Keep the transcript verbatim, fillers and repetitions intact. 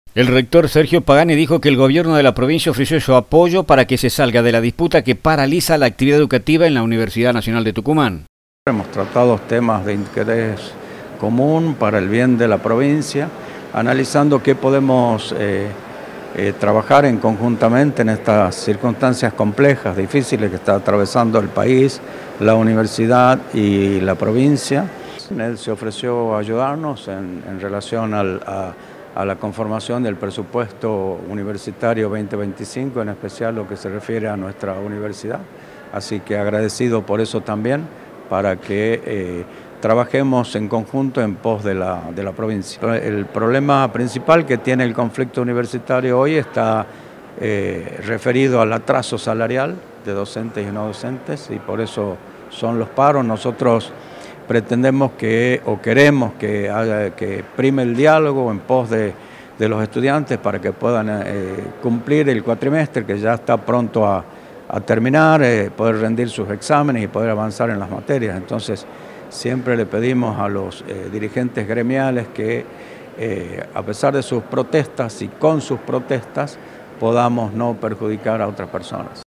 El rector Sergio Pagani dijo que el gobierno de la provincia ofreció su apoyo para que se salga de la disputa que paraliza la actividad educativa en la Universidad Nacional de Tucumán. Hemos tratado temas de interés común para el bien de la provincia, analizando qué podemos eh, eh, trabajar en conjuntamente en estas circunstancias complejas, difíciles que está atravesando el país, la universidad y la provincia. Él se ofreció a ayudarnos en, en relación al, a, a la conformación del presupuesto universitario veinte veinticinco, en especial lo que se refiere a nuestra universidad. Así que agradecido por eso también, para que eh, trabajemos en conjunto en pos de la, de la provincia. El problema principal que tiene el conflicto universitario hoy está eh, referido al atraso salarial de docentes y no docentes, y por eso son los paros. Nosotros pretendemos que, o queremos que, haga, que prime el diálogo en pos de, de los estudiantes para que puedan eh, cumplir el cuatrimestre, que ya está pronto a, a terminar, eh, poder rendir sus exámenes y poder avanzar en las materias. Entonces, siempre le pedimos a los eh, dirigentes gremiales que, eh, a pesar de sus protestas y con sus protestas, podamos no perjudicar a otras personas.